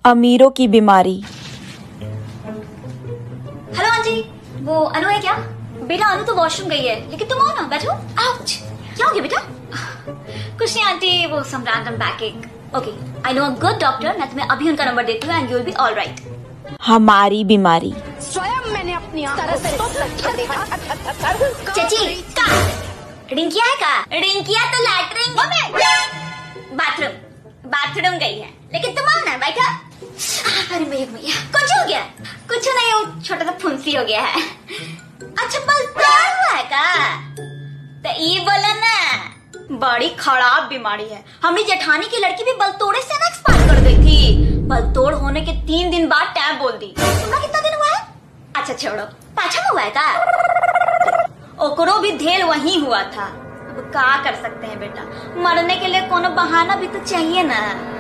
अमीरों की बीमारी। हेलो आंटी, वो अनु है क्या? बेटा अनु तो वॉशरूम गई है, लेकिन तुम आओ ना, बैठो। आउच, क्या हो गया बेटा? कुछ नहीं आंटी, वो some random backache. Okay, I know a good doctor, मैं तुम्हें अभी उनका नंबर देती हूँ and you will be all right. हमारी बीमारी। स्वयं मैंने अपनी आंखों से देखा। चाची का रिंकिया है का? रिंकिया तो लैटरिन बाथरूम गई है, लेकिन तुम आओ ना, बैठो। अरे भैया कुछ हो गया? कुछ नहीं, वो छोटा सा फुंसी हो गया है। अच्छा बलतोड़ हुआ है का? तो ये बोला ना, बड़ी खराब बीमारी है। हमारी जेठानी की लड़की भी बलतोड़े से ना एक्सपायर कर गई थी। बलतोड़ होने के 3 दिन बाद टैब बोल दी। तुम्हारा कितना दिन हुआ है? अच्छा छोड़ो, पाछा में हुआ है का? ओकरो भी ढेर वहीं हुआ था। अब क्या कर सकते हैं बेटा, मरने के लिए कोनो बहाना भी तो चाहिए ना।